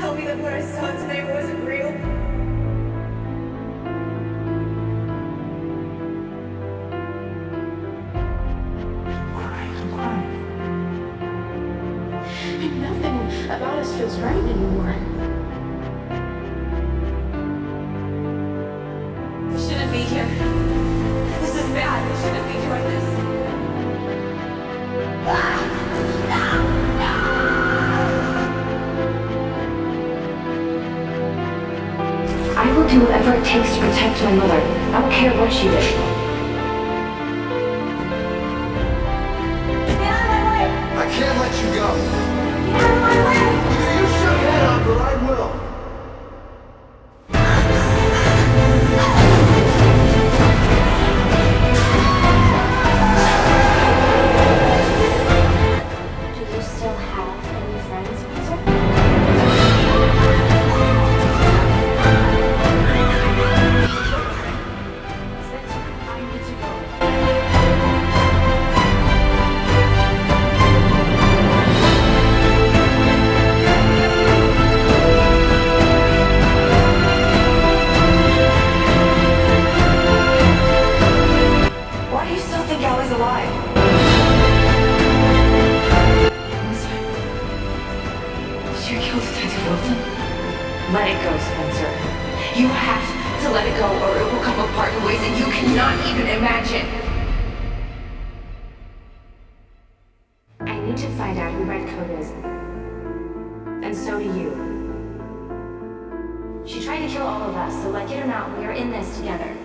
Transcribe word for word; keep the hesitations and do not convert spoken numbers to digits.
tell me that what I saw today wasn't real? And nothing about us feels right anymore. We shouldn't be here. This is bad. We shouldn't be doing this. I will do whatever it takes to protect my mother. I don't care what she did. Get out of my way! I can't let you go. Get out of my way! Either you shut head up or I will. Do you still have any friends, Spencer? Spencer, I need to go. Why do you still think Allie's alive? Melissa, did you kill Detective Wilson? Let it go, Spencer. You have to let it go or it will come apart in ways that you cannot even imagine. I need to find out who Red Coat is. And so do you. She tried to kill all of us, so like it or not, we are in this together.